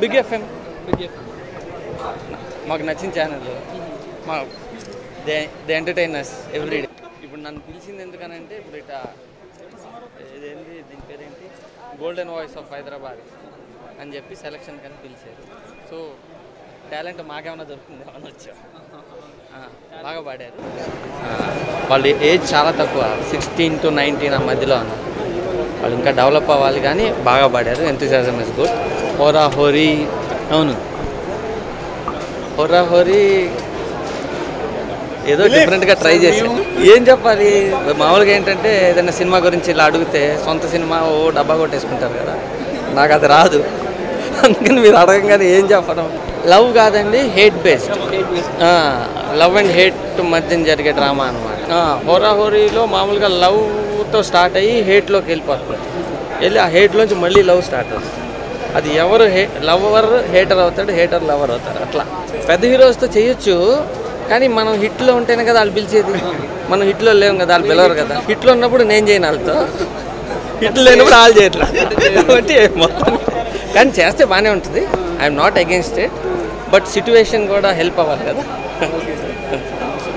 Big FM మాకు నచ్చిన channel. మా దే ఎంటర్టైనర్స్ ఎవ్రీడే. ఇప్పుడు నన్ను పిలిచింది ఎందుకనంటే ఇప్పుడు ఇట్లా ఇదేంటి దీని పేరేంటి గోల్డెన్ వాయిస్ ఆఫ్ హైదరాబాద్ అని చెప్పి సెలక్షన్ కానీ పిలిచారు. సో టాలెంట్ మాకేమైనా దొరుకుతుంది ఏమైనా వచ్చా బాగా పాడారు. వాళ్ళ ఏజ్ చాలా తక్కువ 16 to 19 ఆ మధ్యలో ఉన్నారు. వాళ్ళు ఇంకా డెవలప్ అవ్వాలి కానీ బాగా పాడారు. Enthusiasm is good. హోరా హోరీ అవును హోరా హోరీ ఏదో డిఫరెంట్గా ట్రై చేసి ఏం చెప్పాలి. మామూలుగా ఏంటంటే ఏదైనా సినిమా గురించి ఇలా అడిగితే సొంత సినిమా డబ్బా కొట్టేసుకుంటారు కదా, నాకు అది రాదు. అందుకని మీరు అడగంగానే ఏం చెప్పడం. లవ్ కాదండి, hate based. Love and hate మధ్య జరిగే డ్రామా అనమాట. హోరా హోరీలో మామూలుగా లవ్తో స్టార్ట్ అయ్యి హేట్లోకి వెళ్ళిపోతుంది. వెళ్ళి ఆ హేట్లోంచి మళ్ళీ లవ్ స్టార్ట్ అవుతుంది. అది ఎవరు లవర్ హేటర్ అవుతాడు, హేటర్ లవర్ అవుతాడు. అట్లా పెద్ద హీరోస్తో చేయొచ్చు కానీ మనం హిట్లో ఉంటేనే కదా వాళ్ళు పిలిచేది. మనం హిట్లో లేము కదా, వాళ్ళు పిలవరు కదా. హిట్లో ఉన్నప్పుడు నేను చేయను వాళ్ళతో, హిట్ లేనప్పుడు వాళ్ళు చేయట్లా. కాబట్టి మొత్తం కానీ చేస్తే బాగానే ఉంటుంది. I'm not against it, but situation కూడా హెల్ప్ అవ్వాలి కదా.